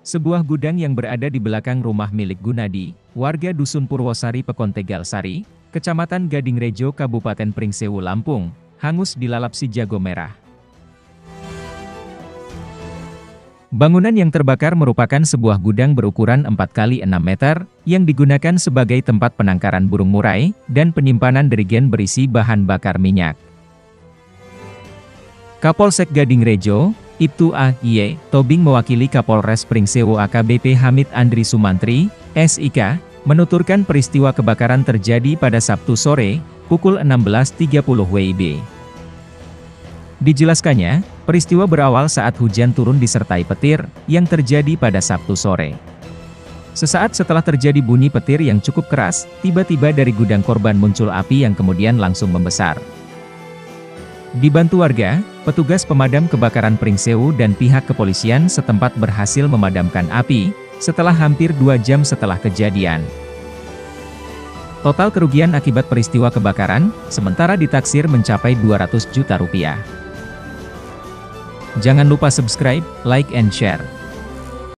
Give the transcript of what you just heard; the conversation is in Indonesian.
Sebuah gudang yang berada di belakang rumah milik Gunadi, warga Dusun Purwosari Pekon Tegal Sari, Kecamatan Gading Rejo Kabupaten Pringsewu Lampung, hangus dilalap si jago merah. Bangunan yang terbakar merupakan sebuah gudang berukuran 4 kali 6 meter, yang digunakan sebagai tempat penangkaran burung murai, dan penyimpanan derigen berisi bahan bakar minyak. Kapolsek Gading Rejo, Ibtu A.Y. Tobing mewakili Kapolres Pringsewu AKBP Hamid Andri Sumantri, SIK, menuturkan peristiwa kebakaran terjadi pada Sabtu sore, pukul 16.30 WIB. Dijelaskannya, peristiwa berawal saat hujan turun disertai petir, yang terjadi pada Sabtu sore. Sesaat setelah terjadi bunyi petir yang cukup keras, tiba-tiba dari gudang korban muncul api yang kemudian langsung membesar. Dibantu warga, petugas pemadam kebakaran Pringsewu dan pihak kepolisian setempat berhasil memadamkan api, setelah hampir 2 jam setelah kejadian. Total kerugian akibat peristiwa kebakaran, sementara ditaksir mencapai 200 juta rupiah. Jangan lupa subscribe, like and share.